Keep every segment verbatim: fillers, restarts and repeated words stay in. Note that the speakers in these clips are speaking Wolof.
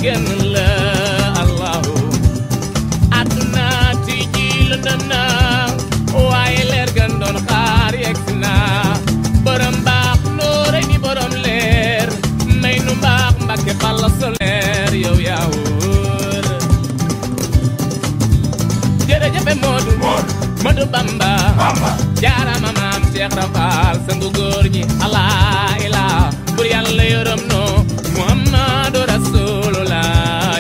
kenn la allahu àdduna ti ji lëndëm na waaye leer gan doon xaar yegsi na borom baax noore ni borom leer may nu mbaax Mbàkke Balla soleer yow yaa wóor jërëjëf Modou Modou Bamba jaarama maam Cheikh Rafal sangu góor ñi Allah ilaa bur Yàlla yërëm no Muhammadu Rasulullah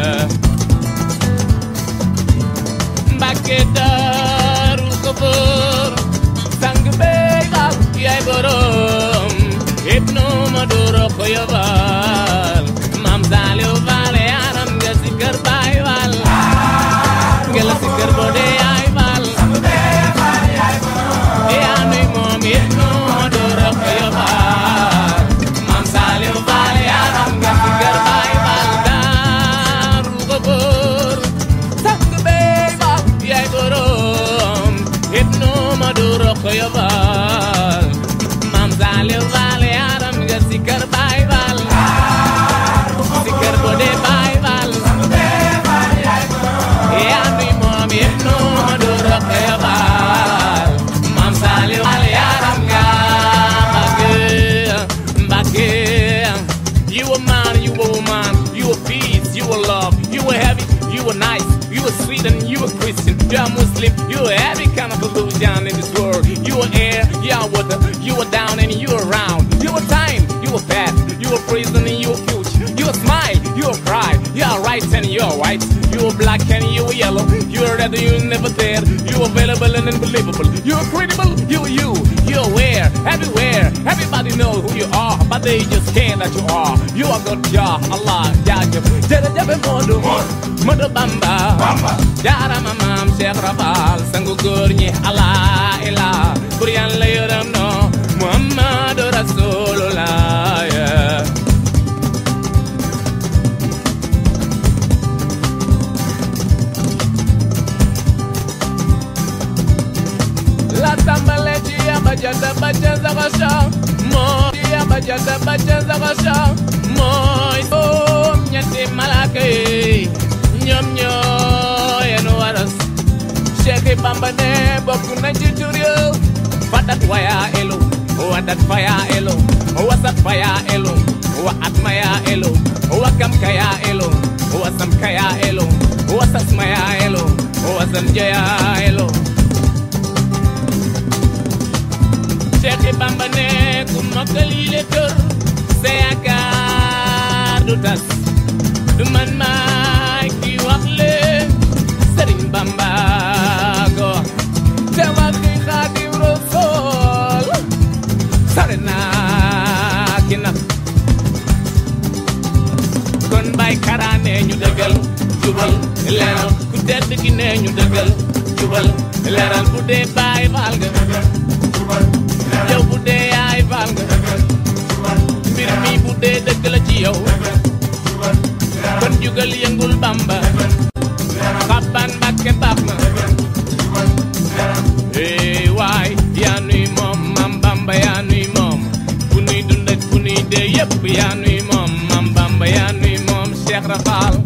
Mbàkke Daaru Xafoor sang bey baax yaay borom ibnu Madu Rokhaya Fall maam Saliou Fall yaram nga si kër Baay Fall nga la si kër Bode yaay Fall yaa nuy moom ibnu Madu Rokhaya Fall maam Saliou Fall yaram nga si kër Baay Fall Daaru Xafoor sang bey baax yaay borom ibnu Madu Rokhaya Fall maam Saliou Fall yaram nga si kër Baay Fall si kër Bode Baay Fall yaa nuy moom ibnu Madu Rokhaya Fall maam Saliou Fall yaram nga Mbàkke Mbàkke you a man, you a woman, you a peace, you a love, you a heavy, you a nice, you a sweet and you a Christian, you a Muslim, you a every kind of illusion in this world, you a air, you a water, you a down and you a round, you a time, you a past, you a prison and you a future, you a smile, you a cry, you a right and you a white, you a black and you a yellow, you a red and you never there, you available and unbelievable, you a credible, you a you, you a where, everywhere, everybody know who you are, but they just care that you are, you are God, ya Allah, jaajëf jërëjëf Modou Modou Bamba jaarama maam Cheikh Rafal sangu góor ñi Allah ilaa bur Yàlla yërëm no Muhammadu Rasulullah la tàmbale ci yamba janta bàcca zaxasha moo ci yamba janta bàcca zaxasha mooy soom ñetti malaaka yi ñoom ñoo yenu waras Cheikh Bamba ne bokk nañ ci tur yow fadat waya elu wadat faya elu wasat faya elu wa atmaya elu wakam kaya elu wasam kaya elu wasas maya elu wasam jaya elu Cheikh Bamba ne ku mokkal yi le kër sa yaakaar du tas du man maay ki wax leen Sëriñ Bamba go te wax ki Xaadim Rasuul sare naa ki nag kon bay karaane ñu dëggal jubal leeral ku tedd ki ne ñu dëggal jubal leeral bu dee Baay Faal nga yow bu dee yaay Faal nga mbir mi bu dee dëgg la ci yow kon jugal yëngul Bamba xaban Mbàkke baax na ee waay yaa nuy moom Mam Bamba yaa nuy moom bu nuy dund ak bu nuy dee yëpp yaa nuy moom Mam Bamba yaa nuy moom Cheikh Rafal